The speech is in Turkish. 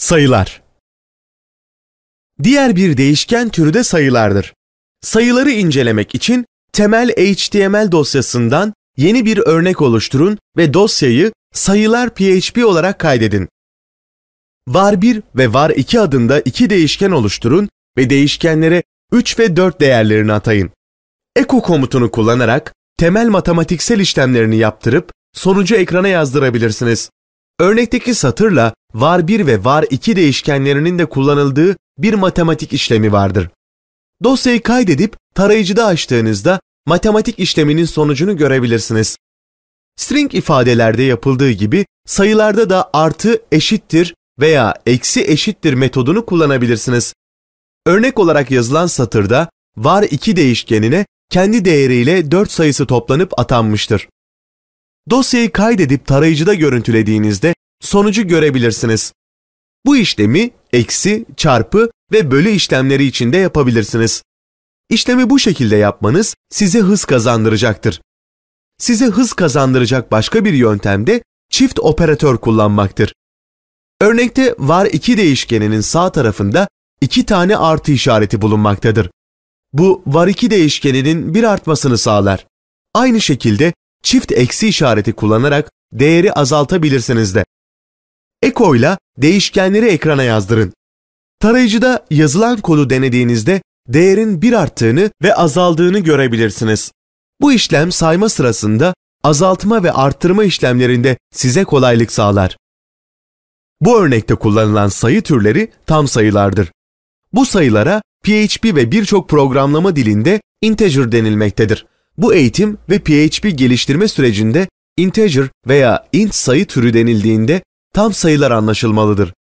Sayılar. Diğer bir değişken türü de sayılardır. Sayıları incelemek için temel HTML dosyasından yeni bir örnek oluşturun ve dosyayı sayılar.php olarak kaydedin. var1 ve var2 adında iki değişken oluşturun ve değişkenlere 3 ve 4 değerlerini atayın. Echo komutunu kullanarak temel matematiksel işlemlerini yaptırıp sonucu ekrana yazdırabilirsiniz. Örnekteki satırla var1 ve var2 değişkenlerinin de kullanıldığı bir matematik işlemi vardır. Dosyayı kaydedip tarayıcıda açtığınızda matematik işleminin sonucunu görebilirsiniz. String ifadelerde yapıldığı gibi sayılarda da artı eşittir veya eksi eşittir metodunu kullanabilirsiniz. Örnek olarak yazılan satırda var2 değişkenine kendi değeriyle 4 sayısı toplanıp atanmıştır. Dosyayı kaydedip tarayıcıda görüntülediğinizde sonucu görebilirsiniz. Bu işlemi eksi, çarpı ve bölü işlemleri için de yapabilirsiniz. İşlemi bu şekilde yapmanız size hız kazandıracaktır. Size hız kazandıracak başka bir yöntem de çift operatör kullanmaktır. Örnekte var2 değişkeninin sağ tarafında 2 tane artı işareti bulunmaktadır. Bu var2 değişkeninin bir artmasını sağlar. Aynı şekilde çift eksi işareti kullanarak değeri azaltabilirsiniz de. Echo ile değişkenleri ekrana yazdırın. Tarayıcıda yazılan kodu denediğinizde değerin bir arttığını ve azaldığını görebilirsiniz. Bu işlem sayma sırasında azaltma ve arttırma işlemlerinde size kolaylık sağlar. Bu örnekte kullanılan sayı türleri tam sayılardır. Bu sayılara PHP ve birçok programlama dilinde integer denilmektedir. Bu eğitim ve PHP geliştirme sürecinde integer veya int sayı türü denildiğinde tam sayılar anlaşılmalıdır.